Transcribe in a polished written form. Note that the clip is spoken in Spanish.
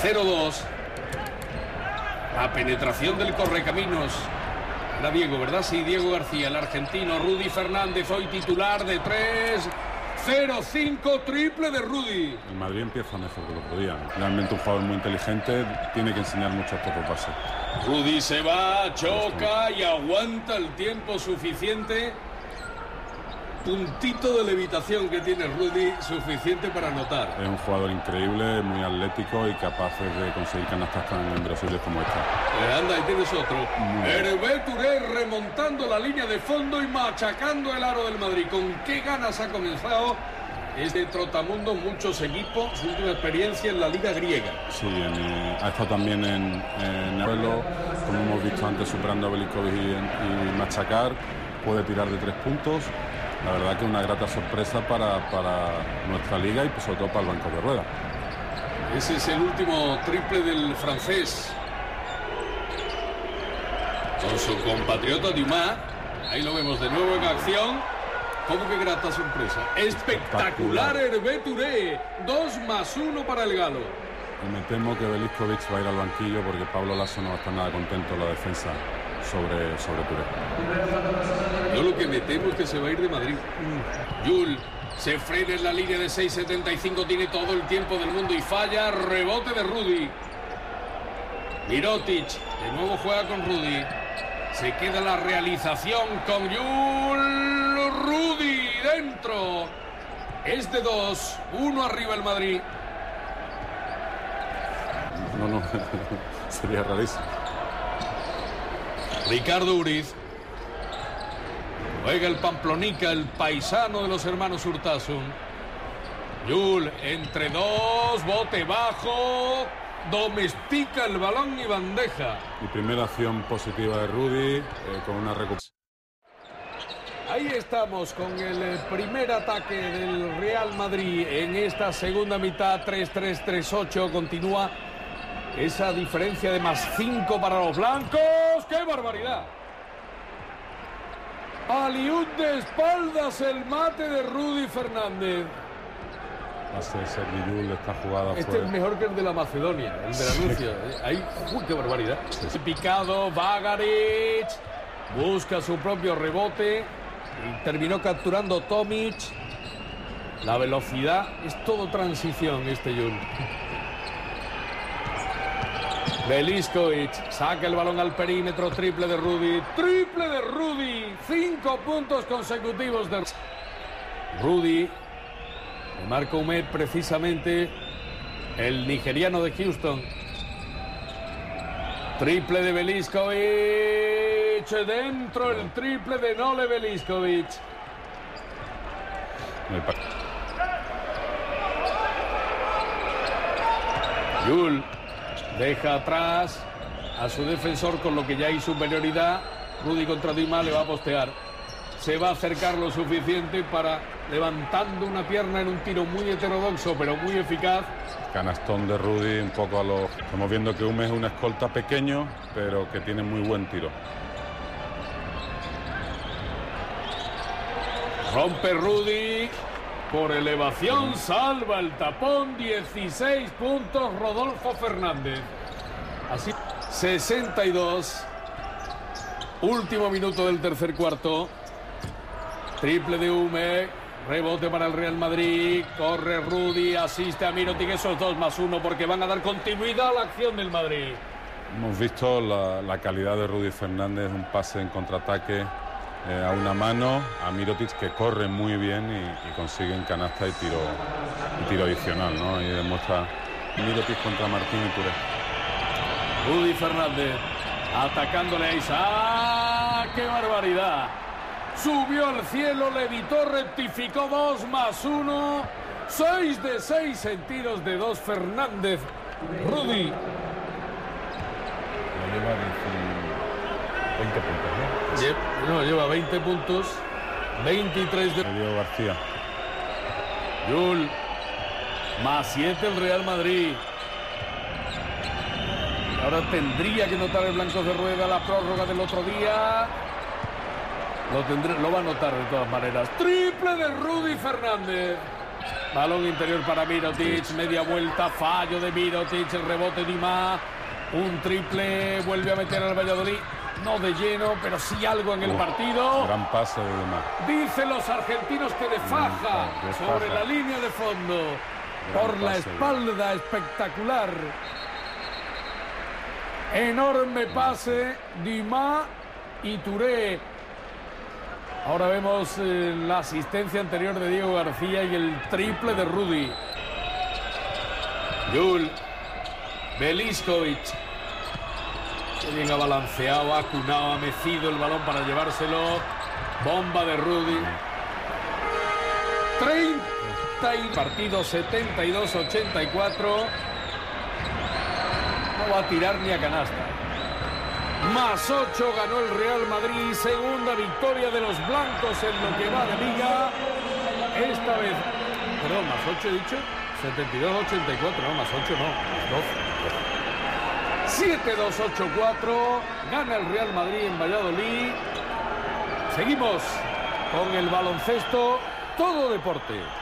0-2. La penetración del correcaminos. Era Diego, ¿verdad? Sí, Diego García, el argentino. Rudy Fernández, hoy titular de 3. 0-5, triple de Rudy. El Madrid empieza mejor que el otro día. Realmente un jugador muy inteligente, tiene que enseñar mucho estos dos pases. Rudy se va, choca y aguanta el tiempo suficiente. Puntito de levitación que tiene Rudy, suficiente para anotar. Es un jugador increíble, muy atlético y capaz de conseguir canastas tan inverosímiles como esta. Anda, ahí tienes otro. Hervé Touré remontando la línea de fondo y machacando el aro del Madrid. ¿Con qué ganas ha comenzado este trotamundo? Muchos equipos, su última experiencia en la liga griega. Sí, ha estado también en el vuelo, como hemos visto antes, superando a Veliko y machacar. Puede tirar de 3 puntos. La verdad que es una grata sorpresa para nuestra liga y sobre todo para el banco de rueda. Ese es el último triple del francés. Con su compatriota Dumas. Ahí lo vemos de nuevo en acción. ¿Cómo que grata sorpresa? Espectacular Hervé Touré. 2+1 para el galo. Y me temo que Veliko va a ir al banquillo porque Pablo Laso no va a estar nada contento en la defensa sobre Touré. Yo lo que me temo es que se va a ir de Madrid. Yul se frena en la línea de 6.75, tiene todo el tiempo del mundo y falla. Rebote de Rudy. Mirotic de nuevo juega con Rudy. Se queda la realización con Yul. Rudy dentro. Es de 2. 1 arriba el Madrid. No, sería rarísimo. Ricardo Uriz. Juega el Pamplonica, el paisano de los hermanos Urtasun. Yul entre 2, bote bajo, domestica el balón y bandeja. Mi primera acción positiva de Rudy con una recuperación. Ahí estamos con el primer ataque del Real Madrid en esta segunda mitad. 3-3, 3-8. Continúa esa diferencia de +5 para los blancos. ¡Qué barbaridad! Aliud de espaldas, el mate de Rudy Fernández. Hace Sergi Yul esta jugada. Este es mejor que el de la Macedonia, el de la Rusia. Ahí, qué barbaridad. Sí. Picado, Bagaric busca su propio rebote y terminó capturando Tomic. La velocidad es todo transición este Yul. Veliscovic saca el balón al perímetro, triple de Rudy. 5 puntos consecutivos de Rudy. Le marca Humed precisamente el nigeriano de Houston. Triple de Veliscovic. Dentro el triple de Nole Veliscovic. Yul deja atrás a su defensor, con lo que ya hay superioridad. Rudy contra Dumas, le va a postear. Se va a acercar lo suficiente para, levantando una pierna en un tiro muy heterodoxo, pero muy eficaz. Canastón de Rudy, un poco a los... Estamos viendo que Hume es un escolta pequeño, pero que tiene muy buen tiro. Rompe Rudy. Por elevación, salva el tapón. 16 puntos Rodolfo Fernández. Así, 62. Último minuto del tercer cuarto. Triple de Hume. Rebote para el Real Madrid. Corre Rudy, asiste a Mirotic. Esos 2+1 porque van a dar continuidad a la acción del Madrid. Hemos visto la calidad de Rudy Fernández. Un pase en contraataque a una mano a Mirotic, que corre muy bien y consiguen canasta y tiro adicional, ¿no? Y demuestra Mirotic contra Martín y Touré. Rudy Fernández atacándole a Isaac. ¡Qué barbaridad! Subió al cielo, levitó, rectificó. 2+1. 6 de 6 en tiros de 2 Fernández. Rudy. Lleva 20 puntos, ¿no? Lleva 20 puntos. 23 de Diego García. Yul. +7 el Real Madrid. Ahora tendría que notar el blanco de rueda la prórroga del otro día. Lo va a notar de todas maneras. Triple de Rudy Fernández. Balón interior para Mirotic, media vuelta, fallo de Mirotic, el rebote de Imá, un triple, vuelve a meter al Valladolid, no de lleno, pero sí algo en el partido. Gran pase de Imá. Dicen los argentinos que de faja, sobre la línea de fondo, por la espalda, espectacular. Enorme pase de Imá y Touré. Ahora vemos la asistencia anterior de Diego García y el triple de Rudy. Yul. Beliskovic. Qué bien ha balanceado, ha cunado, ha mecido el balón para llevárselo. Bomba de Rudy. 30 y partido 72-84. No va a tirar ni a canasta. Más 8 ganó el Real Madrid, segunda victoria de los blancos en lo que va de liga. Esta vez, perdón, más 8 he dicho, 72-84, no, más 8 no, más 12. 7-2-8-4, gana el Real Madrid en Valladolid. Seguimos con el baloncesto, todo deporte.